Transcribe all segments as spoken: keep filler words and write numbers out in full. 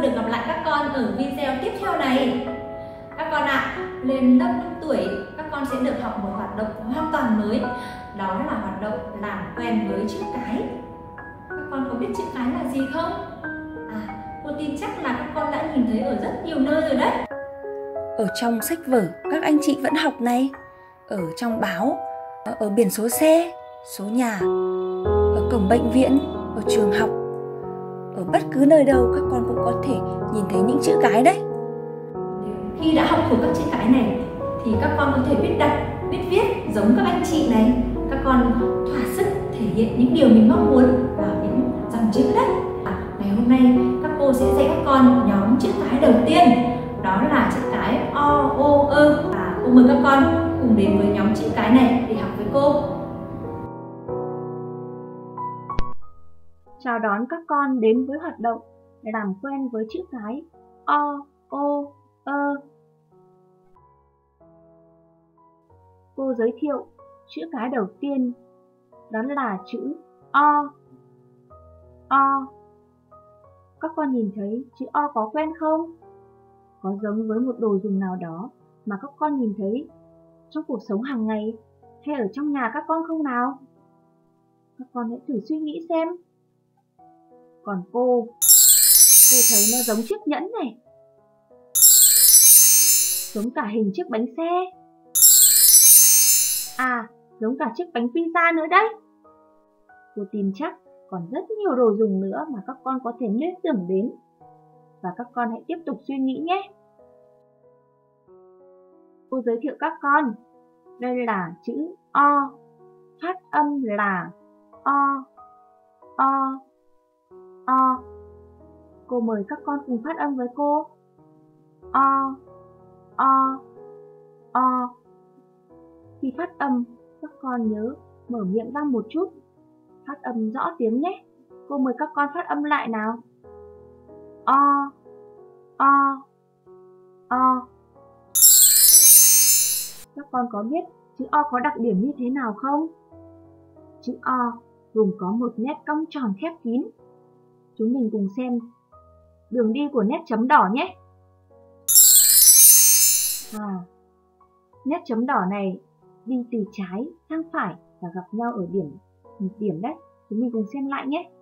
được gặp lại các con ở video tiếp theo này. Các con ạ, à, lên lớp năm tuổi, các con sẽ được học một hoạt động hoàn toàn mới. Đó là hoạt động làm quen với chữ cái. Các con có biết chữ cái là gì không? À, cô tin chắc là các con đã nhìn thấy ở rất nhiều nơi rồi đấy. Ở trong sách vở các anh chị vẫn học này, ở trong báo, ở biển số xe, số nhà, ở cổng bệnh viện, ở trường học, ở bất cứ nơi đâu các con cũng có thể nhìn thấy những chữ cái đấy. Khi đã học thuộc các chữ cái này thì các con có thể biết đọc, biết viết giống các anh chị này. Các con thỏa sức thể hiện những điều mình mong muốn vào những dòng chữ đấy. À, ngày hôm nay các cô sẽ dạy các con nhóm chữ cái đầu tiên, đó là chữ cái O, O, Ơ. Và cô mời các con cùng đến với nhóm chữ cái này để học với cô. Chào đón các con đến với hoạt động làm quen với chữ cái O, O, Ơ. Cô giới thiệu chữ cái đầu tiên, đó là chữ O. O. Các con nhìn thấy chữ O có quen không? Có giống với một đồ dùng nào đó mà các con nhìn thấy trong cuộc sống hàng ngày hay ở trong nhà các con không nào? Các con hãy thử suy nghĩ xem. Còn cô, cô thấy nó giống chiếc nhẫn này, giống cả hình chiếc bánh xe, à, giống cả chiếc bánh pizza nữa đấy. Cô tin chắc còn rất nhiều đồ dùng nữa mà các con có thể liên tưởng đến. Và các con hãy tiếp tục suy nghĩ nhé. Cô giới thiệu các con, đây là chữ O, phát âm là O, O, O. Cô mời các con cùng phát âm với cô. O, O, O. Khi phát âm, các con nhớ mở miệng ra một chút, phát âm rõ tiếng nhé. Cô mời các con phát âm lại nào. O, O, O. Các con có biết chữ O có đặc điểm như thế nào không? Chữ O gồm có một nét cong tròn khép kín. Chúng mình cùng xem đường đi của nét chấm đỏ nhé. À, nét chấm đỏ này đi từ trái sang phải và gặp nhau ở điểm một điểm đấy. Chúng mình cùng xem lại nhé.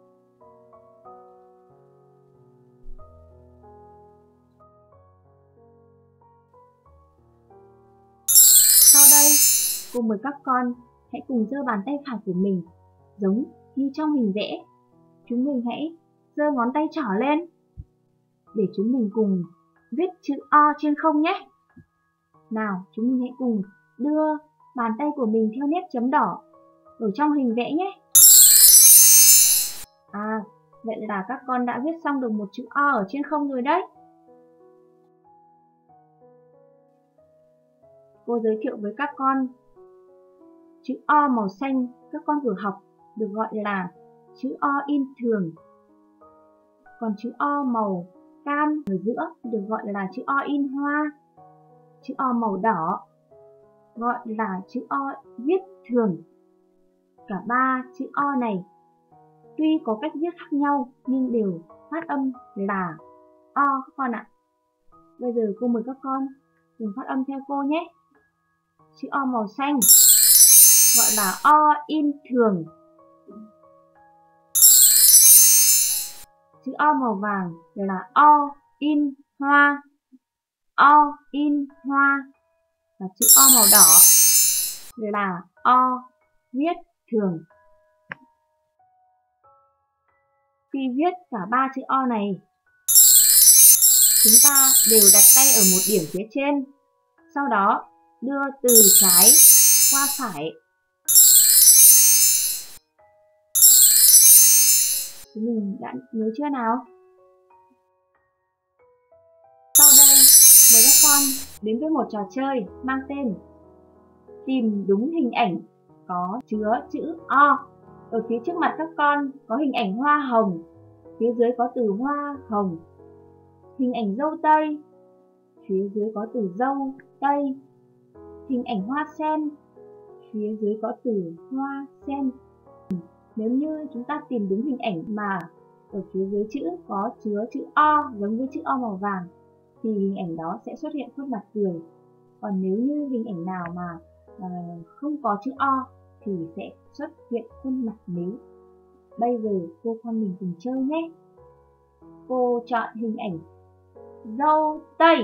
Sau đây, cô mời các con hãy cùng giơ bàn tay phải của mình giống như trong hình vẽ. Chúng mình hãy giơ ngón tay trỏ lên để chúng mình cùng viết chữ O trên không nhé. Nào, chúng mình hãy cùng đưa bàn tay của mình theo nét chấm đỏ ở trong hình vẽ nhé. À, vậy là các con đã viết xong được một chữ O ở trên không rồi đấy. Cô giới thiệu với các con, chữ O màu xanh các con vừa học được gọi là chữ O in thường. Còn chữ O màu cam ở giữa được gọi là chữ O in hoa. Chữ O màu đỏ gọi là chữ O viết thường. Cả ba chữ O này tuy có cách viết khác nhau nhưng đều phát âm là O các con ạ. Bây giờ cô mời các con cùng phát âm theo cô nhé. Chữ O màu xanh gọi là O in thường. Chữ O màu vàng là O in hoa. O in hoa. Và chữ O màu đỏ là O viết thường. Khi viết cả ba chữ O này, chúng ta đều đặt tay ở một điểm phía trên, sau đó đưa từ trái qua phải. Chúng mình đã nhớ chưa nào? Sau đây, mời các con đến với một trò chơi mang tên Tìm đúng hình ảnh có chứa chữ O. Ở phía trước mặt các con có hình ảnh hoa hồng, phía dưới có từ hoa hồng. Hình ảnh dâu tây, phía dưới có từ dâu tây. Hình ảnh hoa sen, phía dưới có từ hoa sen. Nếu như chúng ta tìm đúng hình ảnh mà ở phía dưới chữ có chứa chữ O giống với chữ O màu vàng thì hình ảnh đó sẽ xuất hiện khuôn mặt cười. Còn nếu như hình ảnh nào mà à, không có chữ O thì sẽ xuất hiện khuôn mặt mếu. Bây giờ cô con mình cùng chơi nhé. Cô chọn hình ảnh dâu tây.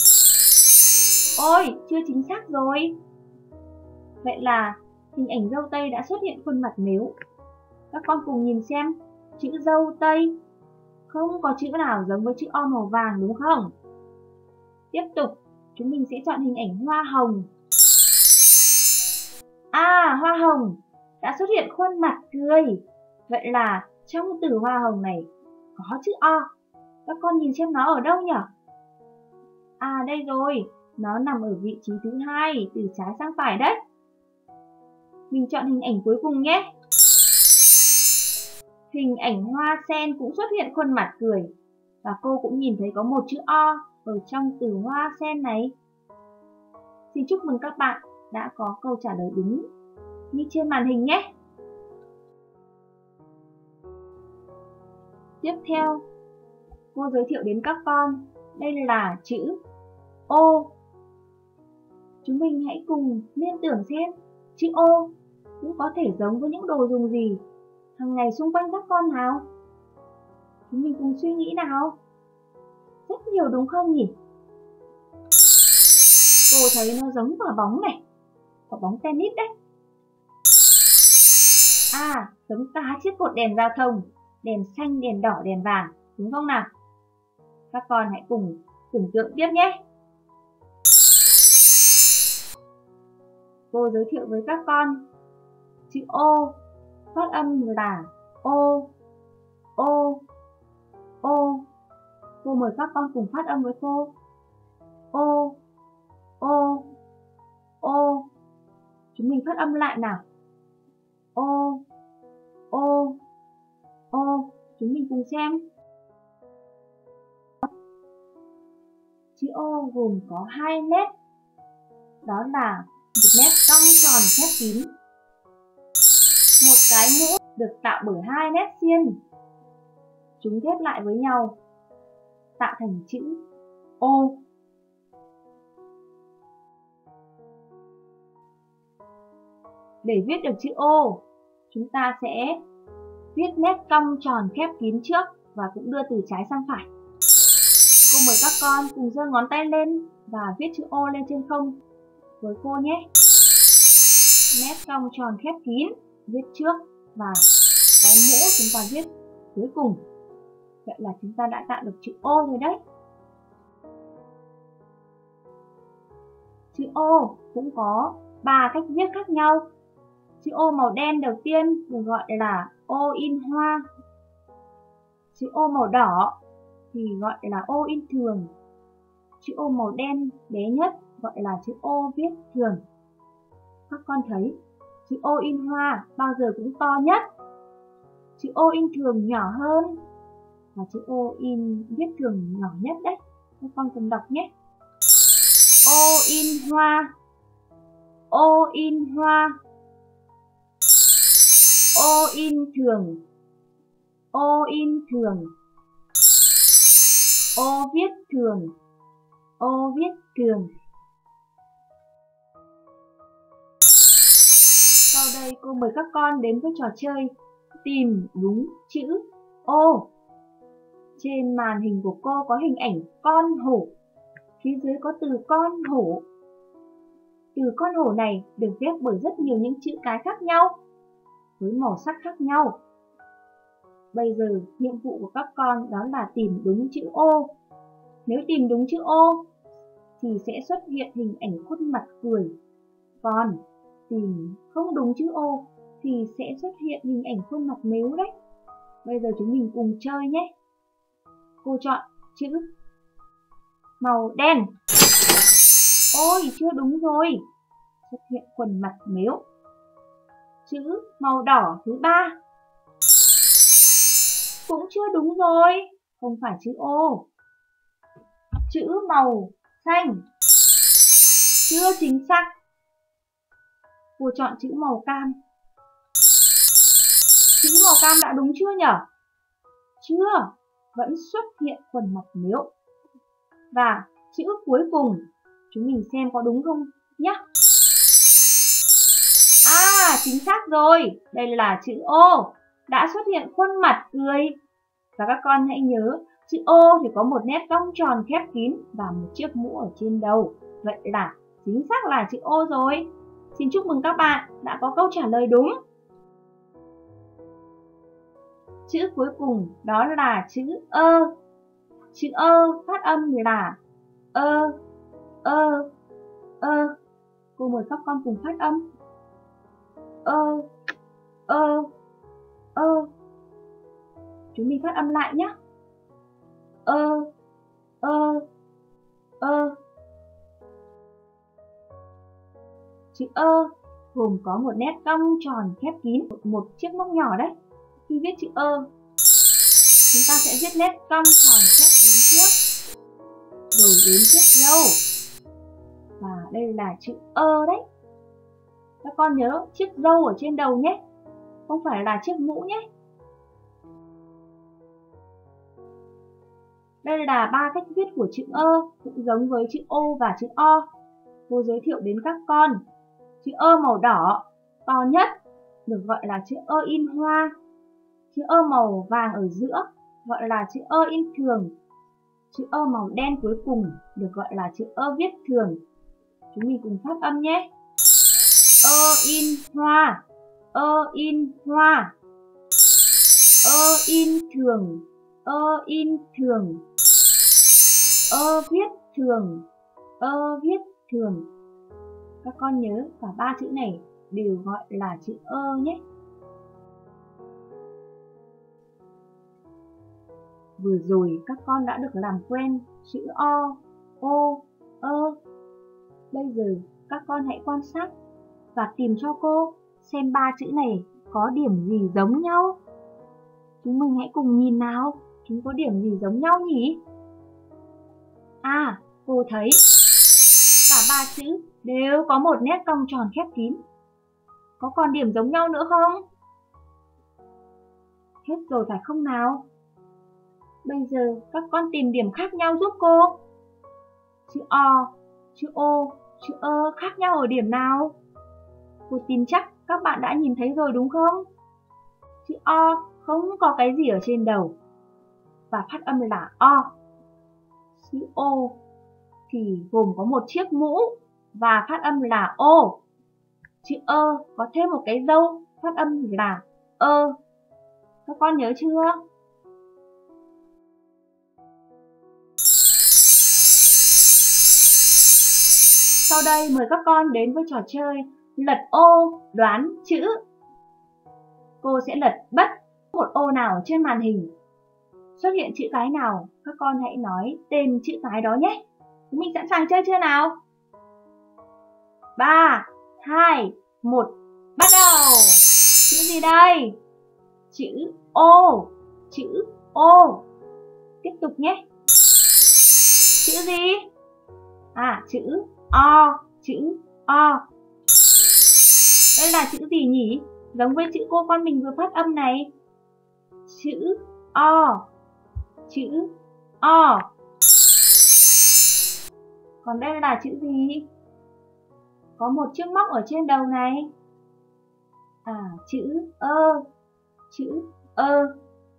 Ôi, chưa chính xác rồi. Vậy là hình ảnh dâu tây đã xuất hiện khuôn mặt mếu. Các con cùng nhìn xem, chữ dâu tây không có chữ nào giống với chữ O màu vàng đúng không? Tiếp tục, chúng mình sẽ chọn hình ảnh hoa hồng. À, hoa hồng đã xuất hiện khuôn mặt cười. Vậy là trong từ hoa hồng này có chữ O. Các con nhìn xem nó ở đâu nhỉ? À, đây rồi, nó nằm ở vị trí thứ hai, từ trái sang phải đấy. Mình chọn hình ảnh cuối cùng nhé. Hình ảnh hoa sen cũng xuất hiện khuôn mặt cười. Và cô cũng nhìn thấy có một chữ O ở trong từ hoa sen này. Xin chúc mừng các bạn đã có câu trả lời đúng như trên màn hình nhé. Tiếp theo, cô giới thiệu đến các con, đây là chữ ô. Chúng mình hãy cùng liên tưởng xem, chữ ô cũng có thể giống với những đồ dùng gì hàng ngày xung quanh các con nào. Chúng mình cùng suy nghĩ nào. Rất nhiều đúng không nhỉ? Cô thấy nó giống quả bóng này, quả bóng tennis đấy. À, giống cả chiếc cột đèn giao thông, đèn xanh, đèn đỏ, đèn vàng, đúng không nào? Các con hãy cùng tưởng tượng tiếp nhé. Cô giới thiệu với các con, chữ ô phát âm là ô, ô, ô. Cô mời các con cùng phát âm với cô. Ô, ô, ô. Chúng mình phát âm lại nào. Ô, ô, ô. Chúng mình cùng xem. Chữ ô gồm có hai nét. Đó là một nét cong tròn khép kín. Một cái mũ được tạo bởi hai nét xiên. Chúng ghép lại với nhau tạo thành chữ ô. Để viết được chữ ô, chúng ta sẽ viết nét cong tròn khép kín trước và cũng đưa từ trái sang phải. Cô mời các con cùng giơ ngón tay lên và viết chữ ô lên trên không với cô nhé. Nét cong tròn khép kín viết trước và cái mũ chúng ta viết cuối cùng. Vậy là chúng ta đã tạo được chữ ô rồi đấy. Chữ ô cũng có ba cách viết khác nhau. Chữ ô màu đen đầu tiên được gọi là ô in hoa. Chữ ô màu đỏ thì gọi là ô in thường. Chữ ô màu đen bé nhất gọi là chữ ô viết thường. Các con thấy chữ ô in hoa bao giờ cũng to nhất, chữ ô in thường nhỏ hơn và chữ ô in viết thường nhỏ nhất đấy. Các con cùng đọc nhé. Ô in hoa, ô in hoa, ô in thường, ô in thường, ô viết thường, ô viết thường. Sau đây cô mời các con đến với trò chơi tìm đúng chữ ô. Trên màn hình của cô có hình ảnh con hổ. Phía dưới có từ con hổ. Từ con hổ này được ghép bởi rất nhiều những chữ cái khác nhau, với màu sắc khác nhau. Bây giờ nhiệm vụ của các con đó là tìm đúng chữ ô. Nếu tìm đúng chữ ô thì sẽ xuất hiện hình ảnh khuôn mặt cười. Còn tìm không đúng chữ ô thì sẽ xuất hiện hình ảnh khuôn mặt mếu đấy. Bây giờ chúng mình cùng chơi nhé. Cô chọn chữ màu đen. Ôi, chưa đúng rồi. Xuất hiện khuôn mặt mếu. Chữ màu đỏ thứ ba. Cũng chưa đúng rồi. Không phải chữ ô. Chữ màu xanh. Chưa chính xác. Cô chọn chữ màu cam. Chữ màu cam đã đúng chưa nhỉ? chưa, vẫn xuất hiện khuôn mặt nếu. Và chữ cuối cùng chúng mình xem có đúng không nhé. À, chính xác rồi, đây là chữ O, đã xuất hiện khuôn mặt cười. Và các con hãy nhớ, chữ O thì có một nét cong tròn khép kín và một chiếc mũ ở trên đầu. Vậy là chính xác là chữ O rồi. Xin chúc mừng các bạn đã có câu trả lời đúng. Chữ cuối cùng đó là chữ ơ. Chữ ơ phát âm là ơ, ơ, ơ. Cô mời các con cùng phát âm. Ơ, ơ, ơ. Chúng mình phát âm lại nhé. Ơ, ơ, ơ. Chữ ơ gồm có một nét cong tròn khép kín, một chiếc móc nhỏ đấy. Khi viết chữ ơ, chúng ta sẽ viết nét cong tròn khép kín trước, rồi đến chiếc râu. Và đây là chữ ơ đấy. Các con nhớ chiếc râu ở trên đầu nhé, không phải là chiếc mũ nhé. Đây là ba cách viết của chữ ơ, cũng giống với chữ O và chữ O. Cô giới thiệu đến các con. Chữ ơ màu đỏ to nhất được gọi là chữ ơ in hoa. Chữ ơ màu vàng ở giữa gọi là chữ ơ in thường. Chữ ơ màu đen cuối cùng được gọi là chữ ơ viết thường. Chúng mình cùng phát âm nhé. Ơ in hoa, ơ in hoa, ơ in thường, ơ in thường, ơ viết thường, ơ viết thường. Các con nhớ cả ba chữ này đều gọi là chữ ơ nhé. Vừa rồi các con đã được làm quen chữ O, O, ơ. Bây giờ các con hãy quan sát và tìm cho cô xem ba chữ này có điểm gì giống nhau. Chúng mình hãy cùng nhìn nào, chúng có điểm gì giống nhau nhỉ? À, cô thấy cả ba chữ đều có một nét cong tròn khép kín. Có còn điểm giống nhau nữa không? Hết rồi phải không nào? Bây giờ các con tìm điểm khác nhau giúp cô. Chữ O, chữ O, chữ ơ khác nhau ở điểm nào? Cô tin chắc các bạn đã nhìn thấy rồi đúng không? Chữ O không có cái gì ở trên đầu và phát âm là O. Chữ O thì gồm có một chiếc mũ và phát âm là O. Chữ ơ có thêm một cái râu, phát âm là ơ. Các con nhớ chưa? Sau đây mời các con đến với trò chơi lật ô đoán chữ. Cô sẽ lật bất một ô nào trên màn hình. Xuất hiện chữ cái nào, các con hãy nói tên chữ cái đó nhé. Chúng mình sẵn sàng chơi chưa nào? ba, hai, một, bắt đầu! Chữ gì đây? Chữ ô, chữ ô. Tiếp tục nhé. Chữ gì? À, chữ O, chữ O. Đây là chữ gì nhỉ? Giống với chữ cô con mình vừa phát âm này. Chữ O, chữ O. Còn đây là chữ gì? Có một chiếc móc ở trên đầu này. À, chữ ơ, chữ ơ.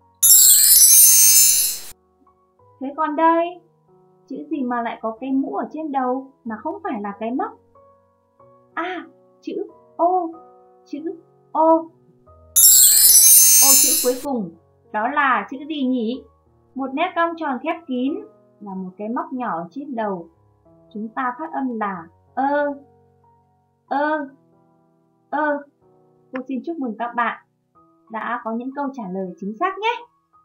Thế còn đây, chữ gì mà lại có cái mũ ở trên đầu mà không phải là cái móc? À, chữ ô, chữ ô. Ô chữ cuối cùng, đó là chữ gì nhỉ? Một nét cong tròn khép kín là một cái móc nhỏ ở trên đầu. Chúng ta phát âm là ơ, ơ, ơ. Cô xin chúc mừng các bạn đã có những câu trả lời chính xác nhé.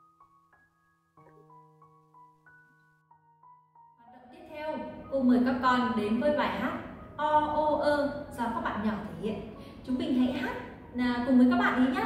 Hoạt động tiếp theo, cô mời các con đến với bài hát O, O, ơ do các bạn nhỏ thể hiện. Chúng mình hãy hát cùng với các bạn ý nhé.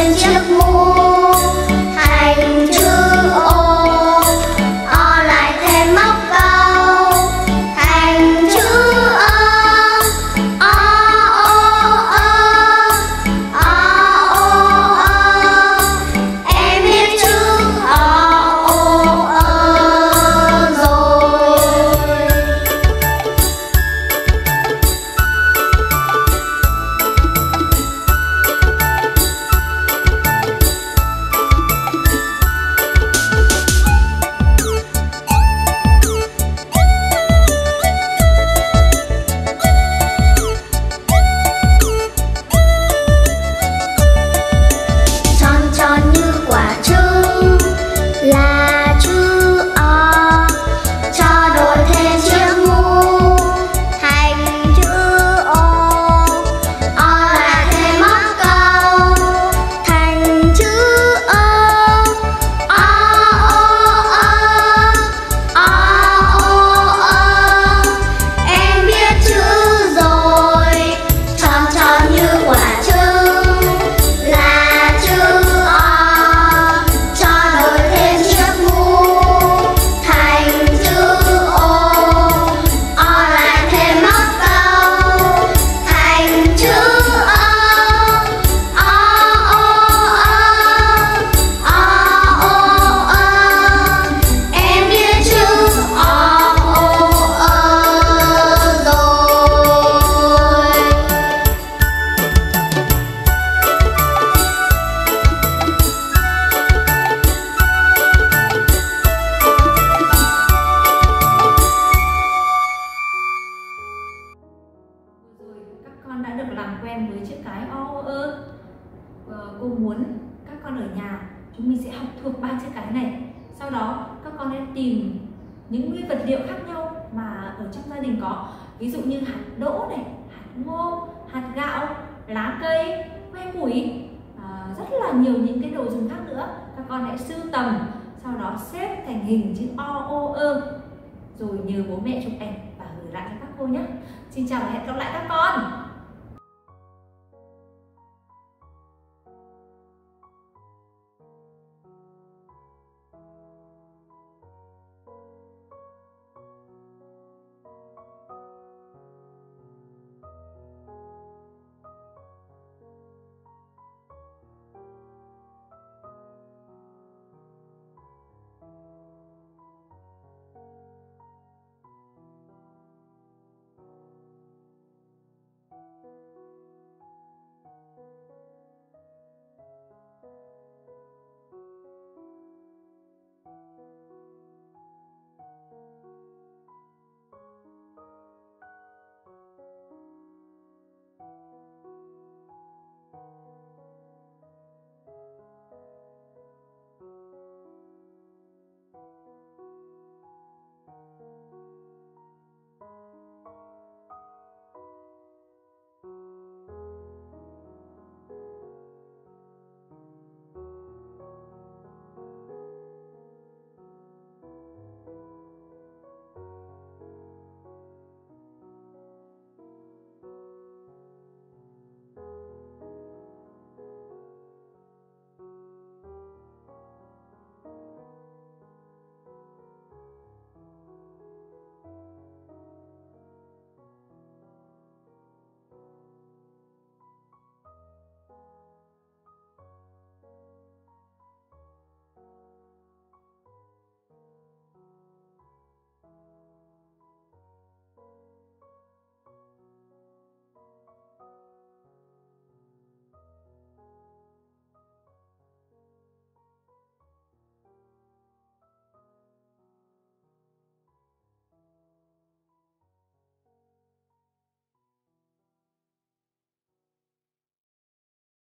thêm chiếc mũ. Thành chữ O, O lại thêm móc câu. Thành chữ Ơ, O, O, Ơ, O, O, Ơ. Em biết chữ O, O, Ơ rồi. Tròn tròn như quả trứng là chữ O, cho đổi thêm chiếc mũ. Thành chữ O, O lại thêm móc câu. Thành chữ Ơ, O, O, Ơ, O, O, Ơ. Em biết chữ rồi. Tròn tròn như quả trứng là chữ O, cho đổi thêm chiếc mũ. Thành chữ O, O lại thêm móc câu. Thành chữ Ơ, O, O, Ơ, O, O, Ơ. Em biết chữ O, O, Ơ rồi. Rồi các con đã được làm quen với chữ cái O, O, Ơ. Ờ, cô muốn các con ở nhà chúng mình sẽ học thuộc ba chữ cái này. Sau đó các con hãy tìm những nguyên vật liệu khác nhau mà ở trong gia đình có. Ví dụ như hạt đỗ này, hạt ngô, hạt gạo, lá cây, que củi, à, rất là nhiều những cái đồ dùng khác nữa. Các con hãy sưu tầm, sau đó xếp thành hình chữ O, O, Ơ, rồi nhờ bố mẹ chụp ảnh và gửi lại cho các cô nhé. Xin chào và hẹn gặp lại các con.